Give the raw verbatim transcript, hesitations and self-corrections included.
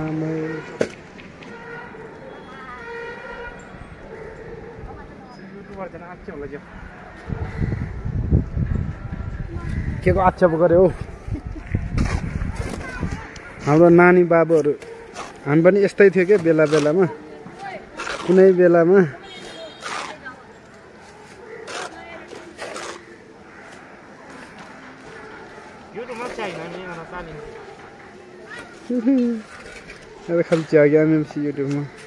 आमै के को आक्षेप गरे हौ हाम्रो नानी बाबुहरू हामी पनि यस्तै थियो के बेला बेलामा कुनै बेलामा अब खाली चाहिँ एमएमसी युट्युबमा